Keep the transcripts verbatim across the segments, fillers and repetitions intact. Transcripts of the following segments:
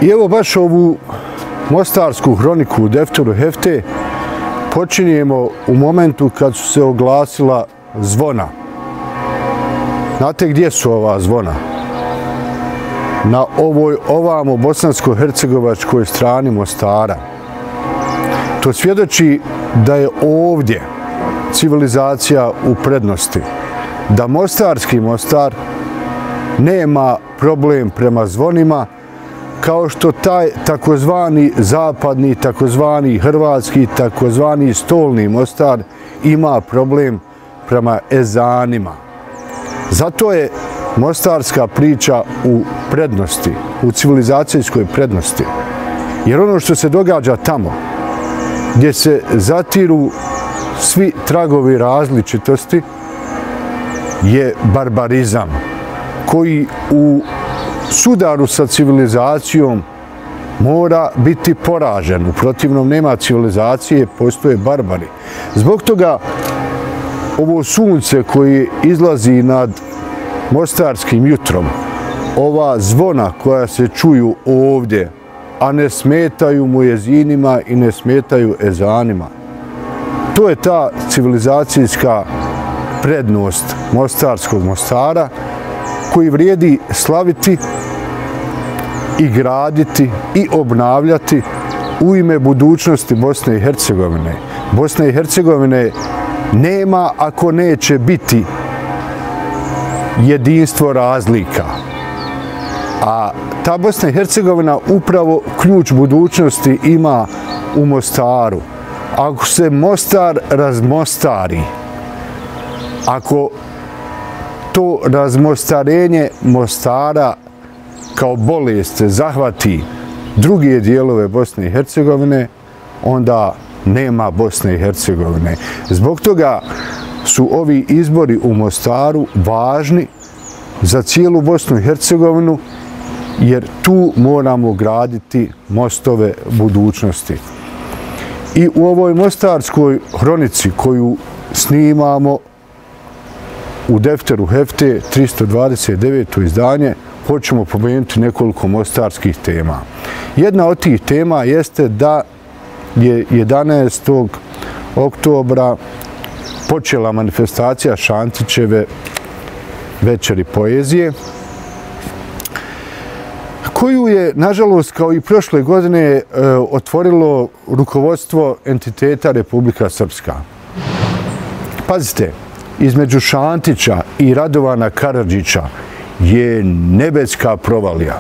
I evo baš ovu mostarsku hroniku u defteru Hefte počinjemo u momentu kad su se oglasila zvona. Znate gdje su ova zvona? Na ovoj ovamo bosansko-hercegovačkoj strani Mostara. To svjedoči da je ovdje civilizacija u prednosti. Da mostarski Mostar nema problem prema zvonima, kao što taj takozvani zapadni, takozvani hrvatski, takozvani stolni Mostar ima problem prema ezanima. Zato je mostarska priča u prednosti, u civilizacijskoj prednosti. Jer ono što se događa tamo, gdje se zatiru svi tragovi različitosti, je barbarizam koji u sudaru sa civilizacijom mora biti poražen. U protivnom nema civilizacije, postoje barbari. Zbog toga ovo sunce koje izlazi nad mostarskim jutrom, ova zvona koja se čuju ovdje, a ne smetaju mujezinima i ne smetaju ezanima, to je ta civilizacijska prednost mostarskog Mostara koji vrijedi slaviti i graditi i obnavljati u ime budućnosti Bosne i Hercegovine. Bosne i Hercegovine nema ako neće biti jedinstvo razlika. A ta Bosna i Hercegovina upravo ključ budućnosti ima u Mostaru. Ako se Mostar razmostari, ako to razmostarenje Mostara kao bolest zahvati druge dijelove Bosne i Hercegovine, onda nema Bosne i Hercegovine. Zbog toga su ovi izbori u Mostaru važni za cijelu Bosnu i Hercegovinu, jer tu moramo graditi mostove budućnosti. I u ovoj mostarskoj hronici koju snimamo u defteru Hefte, tristo dvadeset deveto izdanje, hoćemo pomenuti nekoliko mostarskih tema. Jedna od tih tema jeste da je jedanaestog oktobra počela manifestacija Šantićeve večeri poezije, koju je, nažalost, kao i prošle godine, otvorilo rukovodstvo entiteta Republika Srpska. Pazite, između Šantića i Radovana Karadžića je nebeska provalija.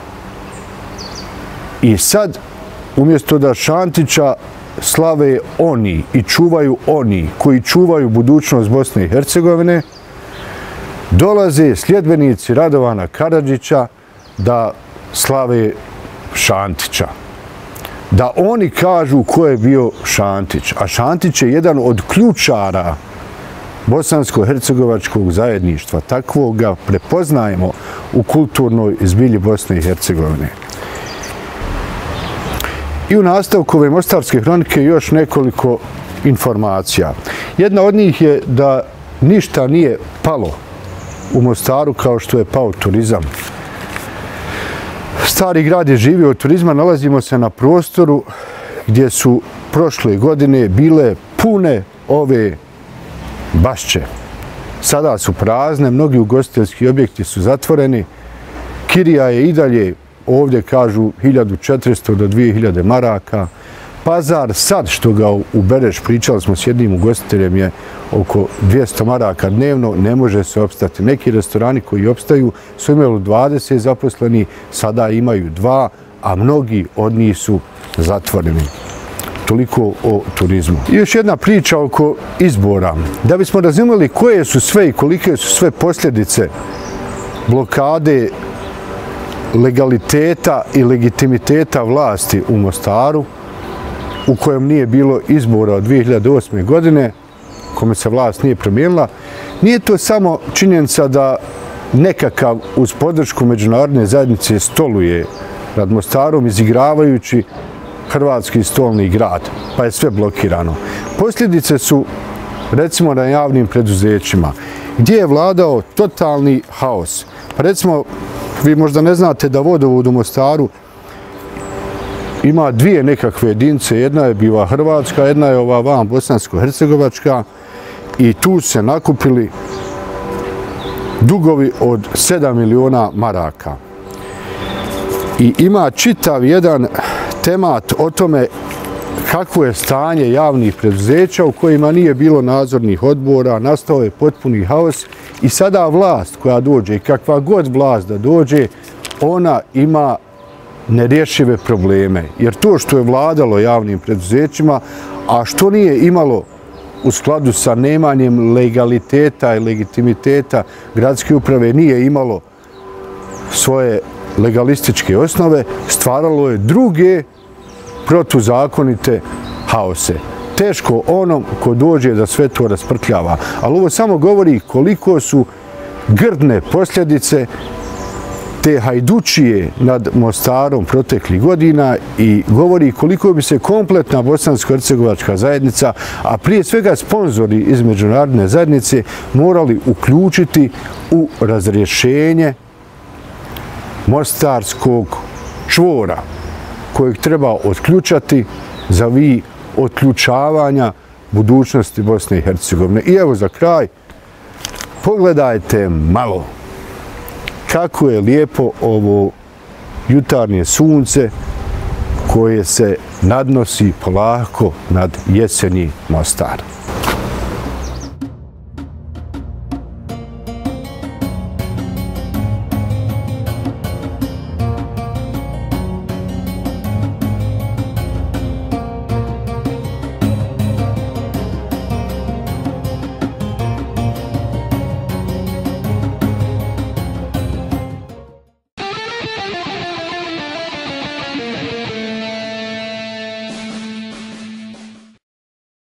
I sad, umjesto da Šantića slave oni i čuvaju oni koji čuvaju budućnost Bosne i Hercegovine, dolaze sljedbenici Radovana Karadžića da slave Šantića. Da oni kažu ko je bio Šantić. A Šantić je jedan od ključara bosansko-hercegovačkog zajedništva. Takvog ga prepoznajemo u kulturnoj zbilji Bosne i Hercegovine. I u nastavku ove mostarske hronike još nekoliko informacija. Jedna od njih je da ništa nije palo u Mostaru kao što je pao turizam. Stari grad je živio od turizma, nalazimo se na prostoru gdje su prošle godine bile pune ove bašće. Sada su prazne, mnogi ugostiteljski objekti su zatvoreni. Kirija je i dalje, ovdje kažu, hiljadu četiristo do dvije hiljade maraka. Pazar sad što ga ubereš, pričali smo s jednim ugostiteljem, je oko dvjesto maraka dnevno, ne može se opstati. Neki restorani koji opstaju su imali dvadeset zaposleni, sada imaju dva, a mnogi od njih su zatvoreni. Toliko o turizmu. I još jedna priča oko izbora. Da bismo razumjeli koje su sve i kolike su sve posljedice blokade legaliteta i legitimiteta vlasti u Mostaru, u kojem nije bilo izbora od dvije hiljade osme. godine, kome se vlast nije promijenila, nije to samo činjenica da nekakav uz podršku međunarodne zajednice stoluje nad Mostarom izigravajući hrvatski stolni grad, pa je sve blokirano. Posljedice su, recimo, na javnim preduzećima, gdje je vladao totalni haos. Pa recimo, vi možda ne znate da vodovod u Mostaru ima dvije nekakve jedinice, jedna je bila Hrvatska, jedna je ova van Bosansko-Hercegovačka i tu se nakupili dugovi od sedam miliona maraka. I ima čitav jedan temat o tome kakvo je stanje javnih preduzeća u kojima nije bilo nadzornih odbora, nastao je potpuni haos i sada vlast koja dođe, kakva god vlast da dođe, ona ima nerješive probleme. Jer to što je vladalo javnim preduzećima, a što nije imalo u skladu sa nemanjem legaliteta i legitimiteta gradske uprave, nije imalo svoje legalističke osnove, stvaralo je druge protuzakonite haose. Teško onom ko dođe da sve to rasprtljava. Ali ovo samo govori koliko su grdne posljedice te hajdučije nad Mostarom proteklih godina i govori koliko bi se kompletna bosansko-hercegovačka zajednica, a prije svega sponzori iz međunarodne zajednice, morali uključiti u razrješenje mostarskog čvora kojeg treba otključati za vi otključavanja budućnosti Bosne i Hercegovine. I evo za kraj, pogledajte malo kako je lijepo ovo jutarnje sunce koje se nadnosi polako nad jesenji Mostar.